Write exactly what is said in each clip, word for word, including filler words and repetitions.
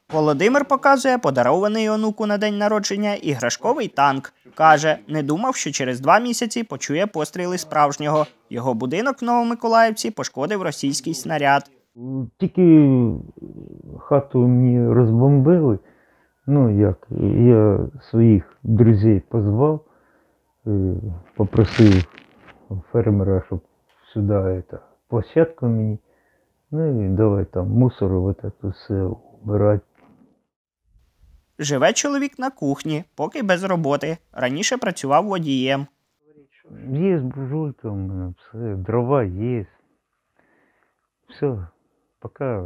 Володимир показує подарований онуку на день народження іграшковий танк. Каже, не думав, що через два місяці почує постріли справжнього. Його будинок в Новомиколаївці пошкодив російський снаряд. Тільки хату мені розбомбили. Ну як, я своїх друзів позвав, попросив фермера, щоб сюди это, площадку мені. Ну і давай там мусор, вот это все убирати. Живе чоловік на кухні, поки без роботи. Раніше працював водієм. Є буржуйка у мене, все, дрова є. Все, поки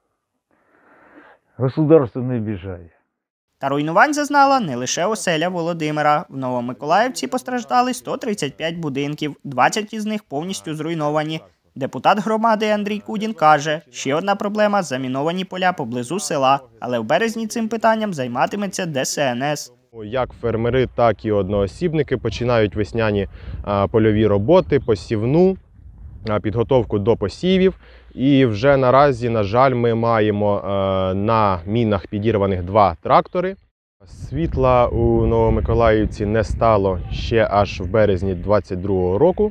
государство не обіжає. Та руйнувань зазнала не лише оселя Володимира. В Новомиколаївці постраждали сто тридцять п'ять будинків, двадцять із них повністю зруйновані. Депутат громади Андрій Кудін каже, ще одна проблема – заміновані поля поблизу села. Але в березні цим питанням займатиметься Де Се Ен Ес. Як фермери, так і одноосібники починають весняні польові роботи, посівну, підготовку до посівів. І вже наразі, на жаль, ми маємо на мінах підірваних два трактори. Світла у Новомиколаївці не стало ще аж в березні двадцять другого року.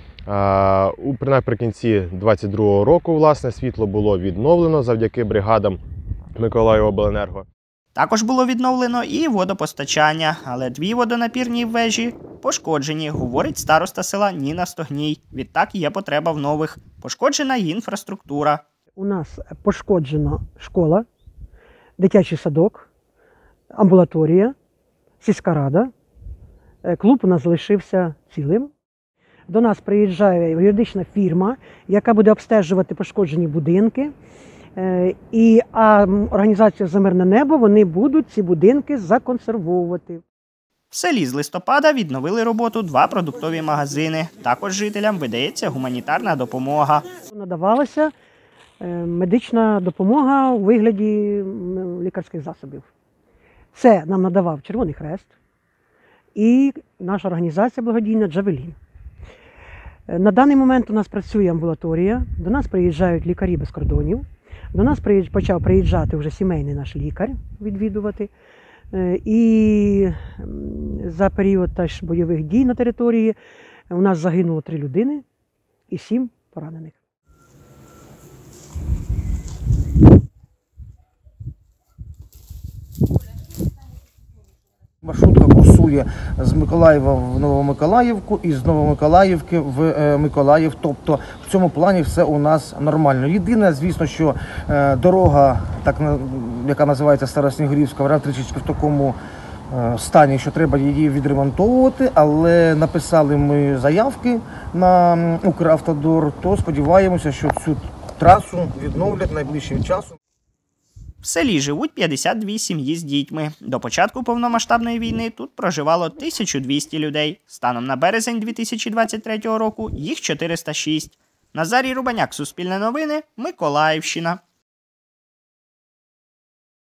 Наприкінці двадцять другого року, власне, світло було відновлено завдяки бригадам Миколаївобленерго. Також було відновлено і водопостачання, але дві водонапірні вежі пошкоджені, говорить староста села Ніна Стогній. Відтак є потреба в нових. Пошкоджена й інфраструктура. У нас пошкоджена школа, дитячий садок, амбулаторія, сільська рада. Клуб у нас залишився цілим. До нас приїжджає юридична фірма, яка буде обстежувати пошкоджені будинки. І а організація «За мирне небо» вони будуть ці будинки законсервовувати. В селі з листопада відновили роботу два продуктові магазини. Також жителям видається гуманітарна допомога. Надавалася медична допомога у вигляді лікарських засобів. Це нам надавав Червоний Хрест і наша організація благодійна «Джавелін». На даний момент у нас працює амбулаторія, до нас приїжджають лікарі без кордонів, до нас почав приїжджати вже сімейний наш лікар відвідувати. І за період теж бойових дій на території у нас загинуло три людини і сім поранених. Маршрутка курсує з Миколаєва в Новомиколаївку і з Новомиколаївки в Миколаїв. Тобто в цьому плані все у нас нормально. Єдине, звісно, що дорога, так, яка називається Староснігурівська, вона трішечки в такому стані, що треба її відремонтовувати, але написали ми заявки на Укравтодор, то сподіваємося, що цю трасу відновлять найближчим часом. В селі живуть п'ятдесят дві сім'ї з дітьми. До початку повномасштабної війни тут проживало тисяча двісті людей. Станом на березень дві тисячі двадцять третього року їх чотириста шість. Назарій Рубаняк, Суспільне новини, Миколаївщина.